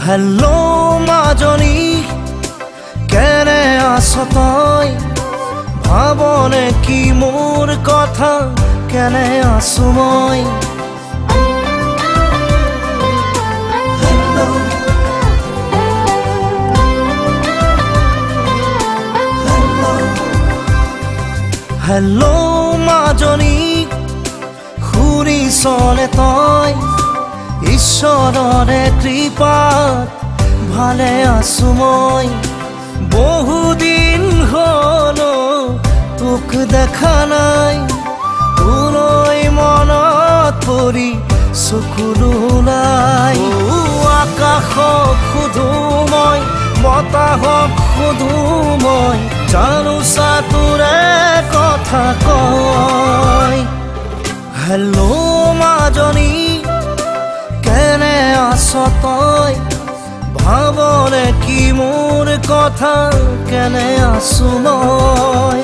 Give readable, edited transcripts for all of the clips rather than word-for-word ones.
hello মাজনী কেনে আছ তই ভাবনে কি মোৰ কথা কেনে আছো মই হেল্লো মাজনী শুনিছনে তই ঈশ্বৰৰে কৃপাত ভালে আছো মই বহুদিন হলো তোক দেখা নাই তোলৈ মনত পৰি চকুলো নাই আকাশক সুধো মই বতাহক সুধো মই জানো তোৰে কথা কয় হেল্লো মাজনী কেনে আছ তই ভাবনে কি মোৰ কথা কেনে আছো মই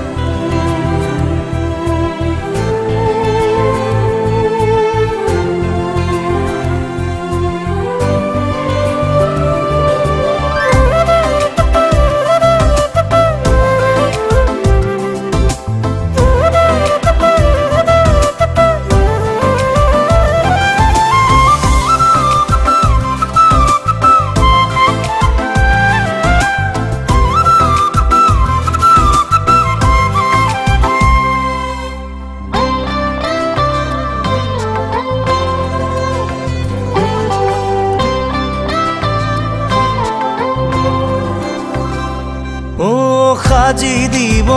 সাজি দিব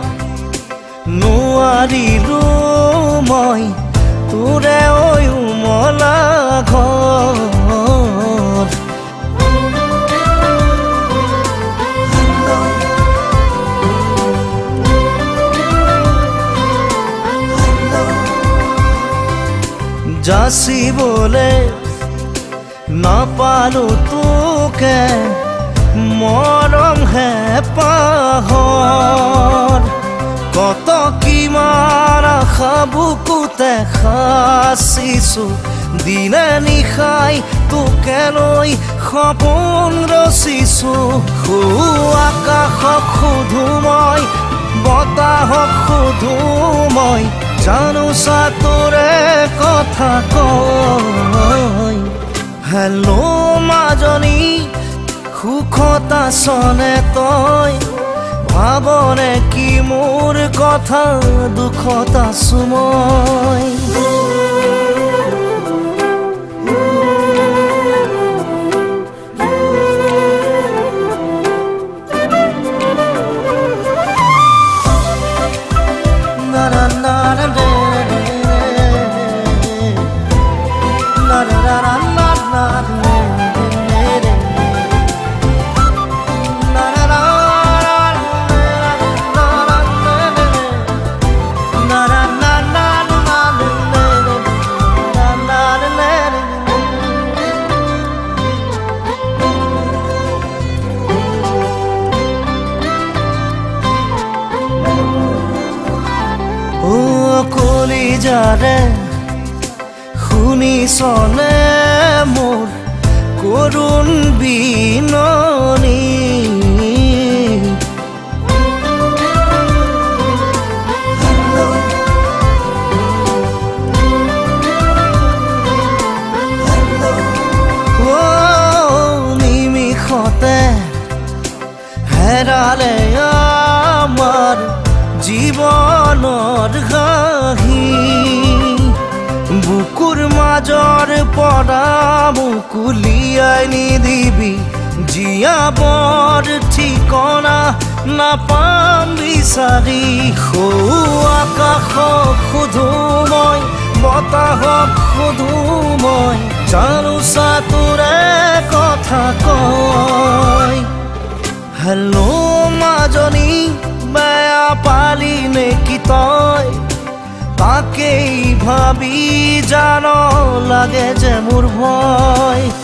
নোৱাৰিলো মই তোৰে উমলা ঘৰ যাচিবলে নাপালো তোকে মৰম হে পাহৰ কত কিমান আশা বুকুতে সাচিছো দিনে নিশাই তোকে লৈ সপোন ৰচিছো আকাশক সুধো মই বতাহক সুধো মই জানো তোৰে কথা কয় হেল্লো মাজনী সুখত আছনে তই ভাবনে কি মোৰ কথা দুখত আছো মই কলিজাৰে শুনিছনে মোৰ কৰুণ বিননি নিমিষতে হেৰালে আমাৰ জীৱনৰ ঘাঁহি বুকুৰ মাজৰ পৰা মুকুলিয়াই নিদিবি জীয়াবৰ ঠিকনা নাপাম বিচাৰি আকাশক সুধো মই বতাহক সুধো মই জানো তোৰে কথা কয় হেল্লো মাজনী বেয়া পালি নেকি তই তাকেই ভাবি জানো লাগে যে মোৰ ভয়